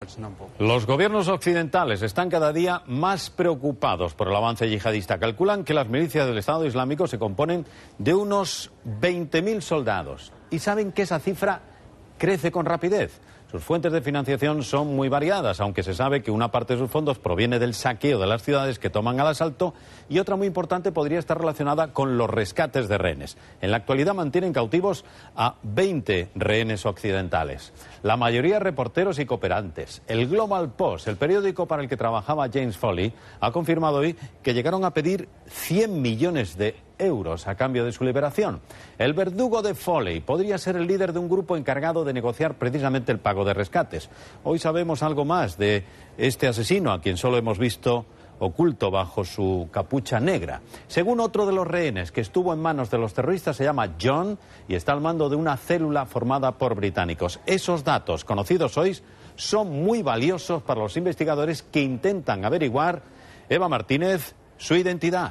Los gobiernos occidentales están cada día más preocupados por el avance yihadista. Calculan que las milicias del Estado Islámico se componen de unos 20.000 soldados. Y saben que esa cifra crece con rapidez. Sus fuentes de financiación son muy variadas, aunque se sabe que una parte de sus fondos proviene del saqueo de las ciudades que toman al asalto y otra muy importante podría estar relacionada con los rescates de rehenes. En la actualidad mantienen cautivos a 20 rehenes occidentales. La mayoría reporteros y cooperantes. El Global Post, el periódico para el que trabajaba James Foley, ha confirmado hoy que llegaron a pedir 100 millones de euros a cambio de su liberación. El verdugo de Foley podría ser el líder de un grupo encargado de negociar precisamente el pago de rescates. Hoy sabemos algo más de este asesino, a quien solo hemos visto oculto bajo su capucha negra. Según otro de los rehenes que estuvo en manos de los terroristas, se llama John y está al mando de una célula formada por británicos. Esos datos, conocidos hoy, son muy valiosos para los investigadores que intentan averiguar, Eva Martínez, su identidad.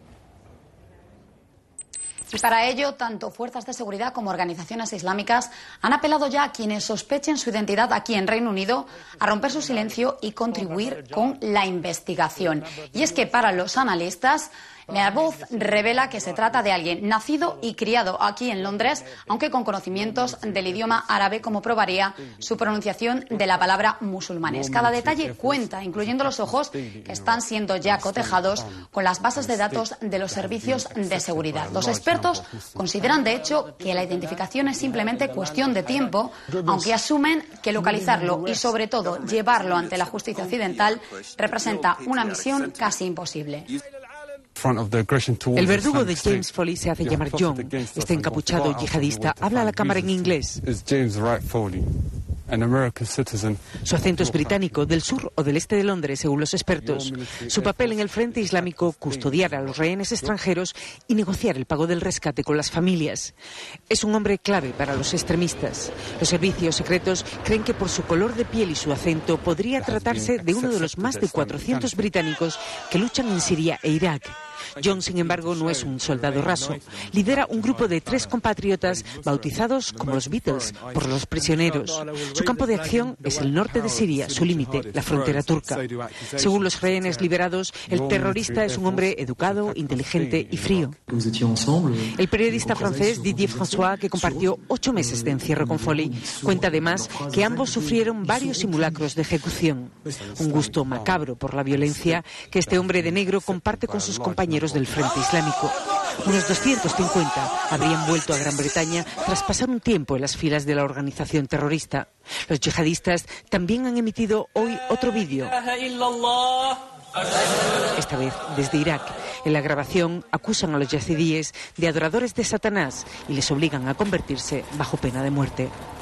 Y para ello, tanto fuerzas de seguridad como organizaciones islámicas han apelado ya a quienes sospechen su identidad aquí en Reino Unido a romper su silencio y contribuir con la investigación. Y es que para los analistas, la voz revela que se trata de alguien nacido y criado aquí en Londres, aunque con conocimientos del idioma árabe, como probaría su pronunciación de la palabra musulmanes. Cada detalle cuenta, incluyendo los ojos, que están siendo ya cotejados con las bases de datos de los servicios de seguridad. Los expertos consideran, de hecho, que la identificación es simplemente cuestión de tiempo, aunque asumen que localizarlo y, sobre todo, llevarlo ante la justicia occidental representa una misión casi imposible. El verdugo de James Foley se hace llamar John. Este encapuchado yihadista habla a la cámara en inglés. Su acento es británico, del sur o del este de Londres, según los expertos. Su papel en el Frente Islámico, custodiar a los rehenes extranjeros y negociar el pago del rescate con las familias. Es un hombre clave para los extremistas. Los servicios secretos creen que por su color de piel y su acento podría tratarse de uno de los más de 400 británicos que luchan en Siria e Irak. John, sin embargo, no es un soldado raso. Lidera un grupo de 3 compatriotas bautizados como los Beatles por los prisioneros. Su campo de acción es el norte de Siria, su límite, la frontera turca. Según los rehenes liberados, el terrorista es un hombre educado, inteligente y frío. El periodista francés Didier François, que compartió 8 meses de encierro con Foley, cuenta además que ambos sufrieron varios simulacros de ejecución. Un gusto macabro por la violencia que este hombre de negro comparte con sus compañeros del Frente Islámico. Unos 250 habrían vuelto a Gran Bretaña tras pasar un tiempo en las filas de la organización terrorista. Los yihadistas también han emitido hoy otro vídeo, esta vez desde Irak. En la grabación acusan a los yazidíes de adoradores de Satanás y les obligan a convertirse bajo pena de muerte.